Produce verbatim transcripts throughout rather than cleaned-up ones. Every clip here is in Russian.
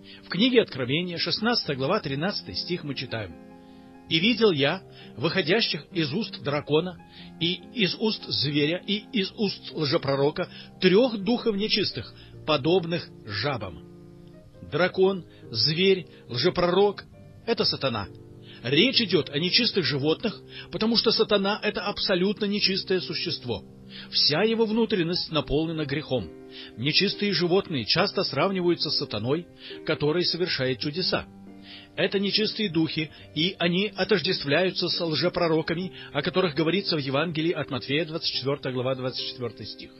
В книге Откровения, шестнадцатая глава, тринадцатый стих мы читаем: «И видел я выходящих из уст дракона, и из уст зверя, и из уст лжепророка трех духов нечистых, подобных жабам». Дракон, зверь, лжепророк — это сатана. Речь идет о нечистых животных, потому что сатана — это абсолютно нечистое существо. Вся его внутренность наполнена грехом. Нечистые животные часто сравниваются с сатаной, который совершает чудеса. Это нечистые духи, и они отождествляются с лжепророками, о которых говорится в Евангелии от Матфея, двадцать четвёртая глава, двадцать четвёртый стих.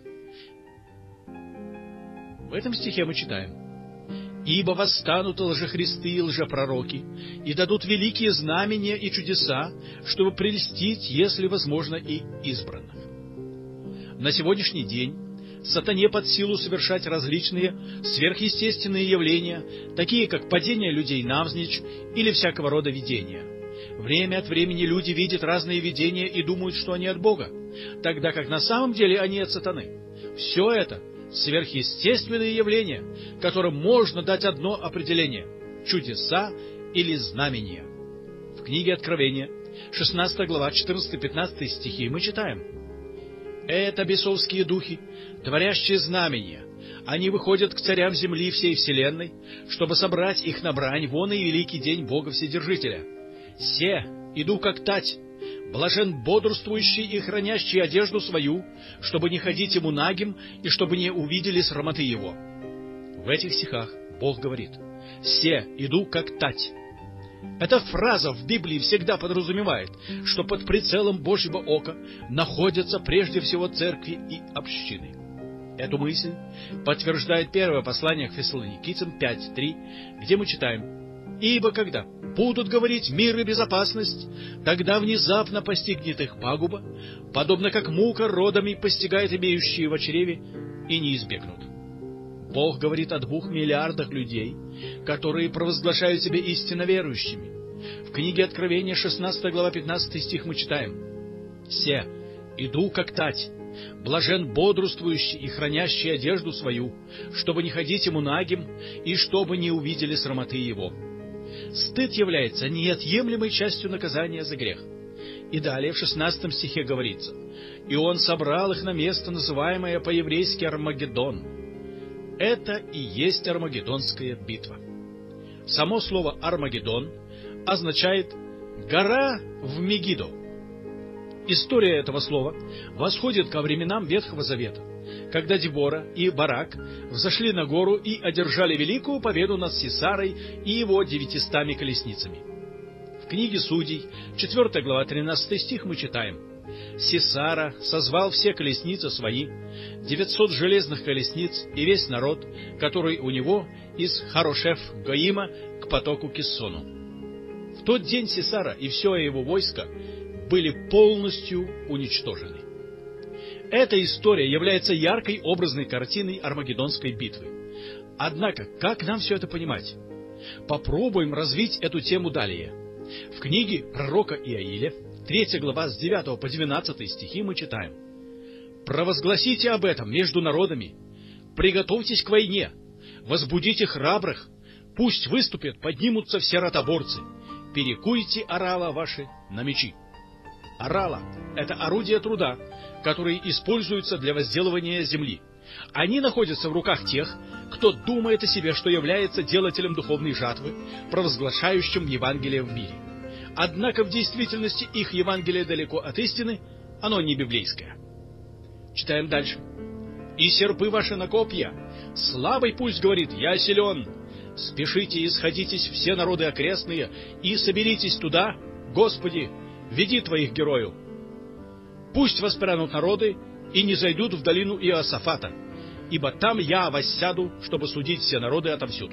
В этом стихе мы читаем: «Ибо восстанут лжехристы и лжепророки, и дадут великие знамения и чудеса, чтобы прельстить, если возможно, и избранных». На сегодняшний день сатане под силу совершать различные сверхъестественные явления, такие как падение людей навзничь или всякого рода видения. Время от времени люди видят разные видения и думают, что они от Бога, тогда как на самом деле они от сатаны. Все это сверхъестественные явления, которым можно дать одно определение — чудеса или знамения. В книге Откровения, шестнадцатая глава, четырнадцатый-пятнадцатый стихи мы читаем: «Это бесовские духи, творящие знамения. Они выходят к царям земли всей вселенной, чтобы собрать их на брань вон и великий день Бога Вседержителя. Се, иду как тать, блажен бодрствующий и хранящий одежду свою, чтобы не ходить ему нагим и чтобы не увидели срамоты его». В этих стихах Бог говорит: «Се, иду как тать». Эта фраза в Библии всегда подразумевает, что под прицелом Божьего ока находятся прежде всего церкви и общины. Эту мысль подтверждает первое послание к Фессалоникийцам пять три, где мы читаем: «Ибо когда будут говорить мир и безопасность, тогда внезапно постигнет их пагуба, подобно как мука родами постигает имеющие в чреве, и не избегнут». Бог говорит о двух миллиардах людей, которые провозглашают себя истинно верующими. В книге Откровения, шестнадцатая глава, пятнадцатый стих мы читаем: «Се, иду как тать, блажен бодрствующий и хранящий одежду свою, чтобы не ходить ему нагим и чтобы не увидели срамоты его». Стыд является неотъемлемой частью наказания за грех. И далее в шестнадцатом стихе говорится: «И он собрал их на место, называемое по-еврейски Армагеддон». Это и есть Армагеддонская битва. Само слово «Армагеддон» означает «гора в Мегидо». История этого слова восходит ко временам Ветхого Завета, когда Дебора и Барак взошли на гору и одержали великую победу над Сисарой и его девятистами колесницами. В книге Судей, четвёртая глава, тринадцатый стих мы читаем: «Сисара созвал все колесницы свои, девятьсот железных колесниц и весь народ, который у него из Харошеф-Гоима к потоку Киссону». В тот день Сисара и все его войско были полностью уничтожены. Эта история является яркой образной картиной Армагеддонской битвы. Однако, как нам все это понимать? Попробуем развить эту тему далее. В книге пророка Иаиля, третья глава, с девятого по двенадцатый стихи мы читаем: «Провозгласите об этом между народами, приготовьтесь к войне, возбудите храбрых, пусть выступят, поднимутся все ротоборцы, перекуйте орала ваши на мечи». Орала — это орудие труда, которые используются для возделывания земли. Они находятся в руках тех, кто думает о себе, что является делателем духовной жатвы, провозглашающим Евангелие в мире. Однако в действительности их Евангелие далеко от истины, оно не библейское. Читаем дальше. «И серпы ваши на копья, слабый пусть говорит: я силен. Спешите и сходитесь все народы окрестные, и соберитесь туда, Господи, веди твоих героев. Пусть воспрянут народы и не зайдут в долину Иосафата, ибо там я воссяду, чтобы судить все народы отовсюду».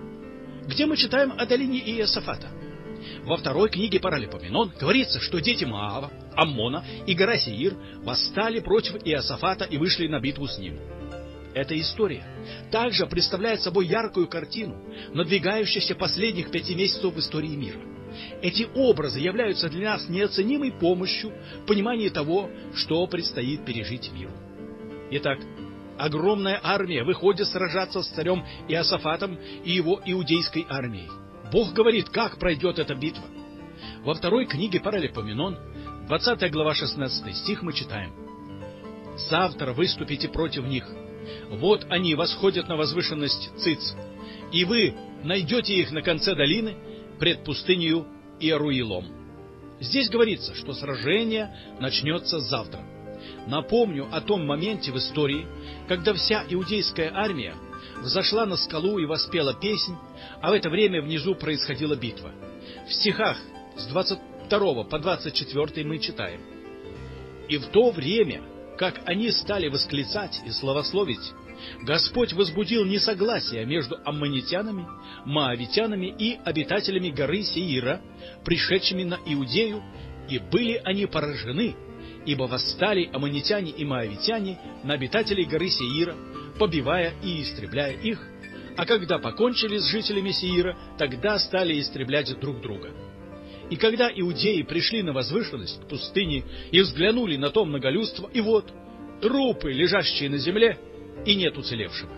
Где мы читаем о долине Иосафата? Во второй книге Паралипоменон говорится, что дети Моава, Аммона и гора Сеир восстали против Иосафата и вышли на битву с ним. Эта история также представляет собой яркую картину надвигающихся последних пяти месяцев в истории мира. Эти образы являются для нас неоценимой помощью в понимании того, что предстоит пережить миру. Итак, огромная армия выходит сражаться с царем Иосафатом и его иудейской армией. Бог говорит, как пройдет эта битва. Во второй книге Паралипоменон, двадцатая глава, шестнадцатый стих, мы читаем: «Завтра выступите против них. Вот они восходят на возвышенность Циц, и вы найдете их на конце долины пред пустынею Иеруилом». Здесь говорится, что сражение начнется завтра. Напомню о том моменте в истории, когда вся иудейская армия взошла на скалу и воспела песнь, а в это время внизу происходила битва. В стихах с двадцать второго по двадцать четвёртый мы читаем: «И в то время, как они стали восклицать и славословить, Господь возбудил несогласие между аммонитянами, моавитянами и обитателями горы Сеира, пришедшими на Иудею, и были они поражены, ибо восстали аммонитяне и моавитяне на обитателей горы Сеира, побивая и истребляя их, а когда покончили с жителями Сеира, тогда стали истреблять друг друга. И когда иудеи пришли на возвышенность к пустыне и взглянули на то многолюдство, и вот трупы, лежащие на земле, и нет уцелевшего».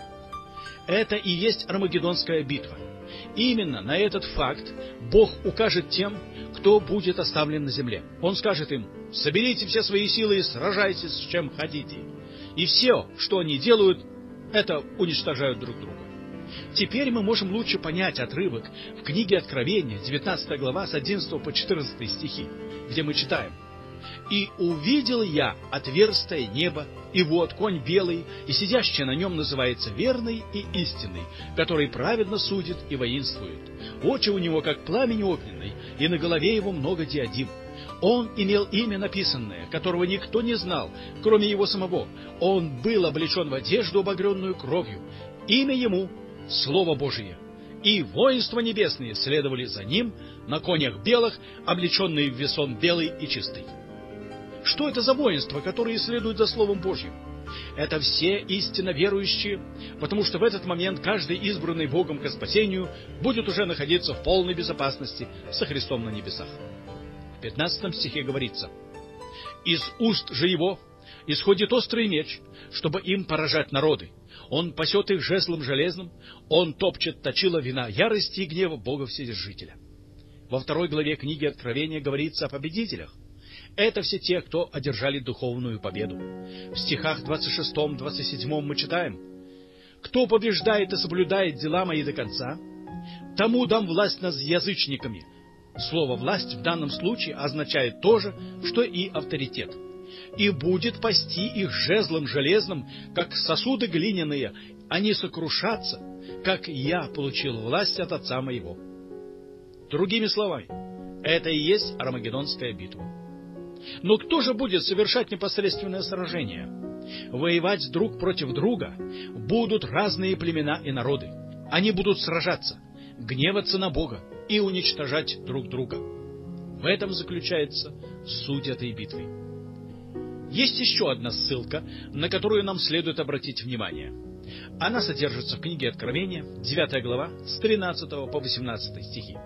Это и есть Армагеддонская битва. Именно на этот факт Бог укажет тем, кто будет оставлен на земле. Он скажет им: соберите все свои силы и сражайтесь с чем хотите. И все, что они делают, это уничтожают друг друга. Теперь мы можем лучше понять отрывок в книге Откровения, девятнадцатая глава, с одиннадцатого по четырнадцатый стихи, где мы читаем: «И увидел я отверстое небо, и вот конь белый, и сидящий на нем называется верный и истинный, который праведно судит и воинствует. Очи у него, как пламень огненный, и на голове его много диадим. Он имел имя написанное, которого никто не знал, кроме его самого. Он был облечен в одежду, обогренную кровью. Имя ему — Слово Божие. И воинства небесные следовали за ним на конях белых, облеченные в весон белый и чистый». Что это за воинства, которые следуют за Словом Божьим? Это все истинно верующие, потому что в этот момент каждый избранный Богом ко спасению будет уже находиться в полной безопасности со Христом на небесах. В пятнадцатом стихе говорится: «Из уст же его исходит острый меч, чтобы им поражать народы. Он пасет их жезлом железным, он топчет точила вина ярости и гнева Бога Вседержителя». Во второй главе книги Откровения говорится о победителях. Это все те, кто одержали духовную победу. В стихах двадцать шестом — двадцать седьмом мы читаем: «Кто побеждает и соблюдает дела мои до конца, тому дам власть над язычниками». Слово «власть» в данном случае означает то же, что и авторитет. «И будет пасти их жезлом железным, как сосуды глиняные, они сокрушатся, как я получил власть от Отца моего». Другими словами, это и есть Армагеддонская битва. Но кто же будет совершать непосредственное сражение? Воевать друг против друга будут разные племена и народы. Они будут сражаться, гневаться на Бога и уничтожать друг друга. В этом заключается суть этой битвы. Есть еще одна ссылка, на которую нам следует обратить внимание. Она содержится в книге Откровения, девятая глава, с тринадцатого по восемнадцатый стихи.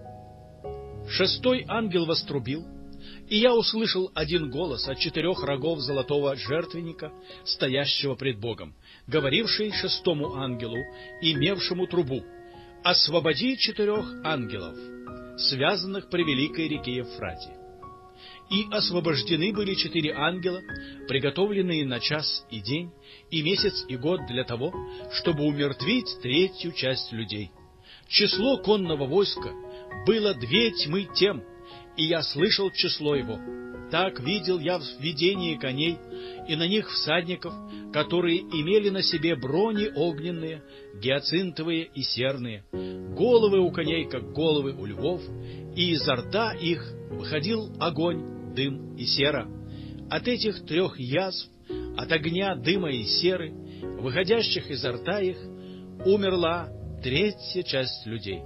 «Шестой ангел вострубил, и я услышал один голос от четырех рогов золотого жертвенника, стоящего пред Богом, говоривший шестому ангелу, имевшему трубу: освободи четырех ангелов, связанных при великой реке Евфрате. И освобождены были четыре ангела, приготовленные на час и день, и месяц и год для того, чтобы умертвить третью часть людей. Число конного войска было две тьмы тем, и я слышал число его. Так видел я в видении коней, и на них всадников, которые имели на себе брони огненные, гиацинтовые и серные, головы у коней, как головы у львов, и изо рта их выходил огонь, дым и сера. От этих трех язв, от огня, дыма и серы, выходящих изо рта их, умерла третья часть людей».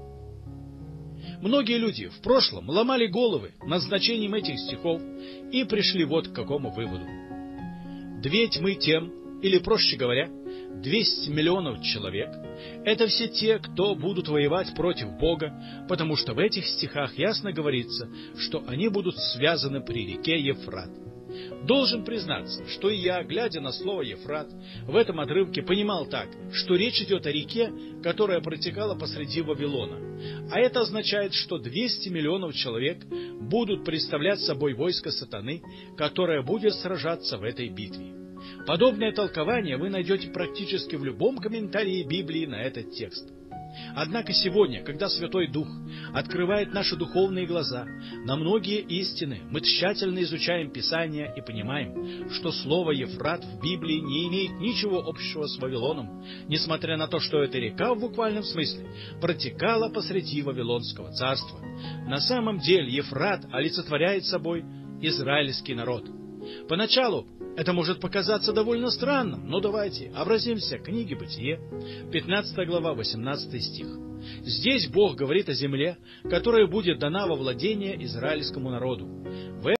Многие люди в прошлом ломали головы над значением этих стихов и пришли вот к какому выводу. Две тьмы тем, или, проще говоря, двести миллионов человек, это все те, кто будут воевать против Бога, потому что в этих стихах ясно говорится, что они будут связаны при реке Евфрат. Должен признаться, что и я, глядя на слово «Ефрат», в этом отрывке понимал так, что речь идет о реке, которая протекала посреди Вавилона. А это означает, что двести миллионов человек будут представлять собой войско сатаны, которое будет сражаться в этой битве. Подобное толкование вы найдете практически в любом комментарии Библии на этот текст. Однако сегодня, когда Святой Дух открывает наши духовные глаза на многие истины, мы тщательно изучаем Писание и понимаем, что слово «Ефрат» в Библии не имеет ничего общего с Вавилоном, несмотря на то, что эта река в буквальном смысле протекала посреди Вавилонского царства. На самом деле Ефрат олицетворяет собой израильский народ. Поначалу это может показаться довольно странным, но давайте обратимся к книге Бытие, пятнадцатая глава, восемнадцатый стих. Здесь Бог говорит о земле, которая будет дана во владение израильскому народу. В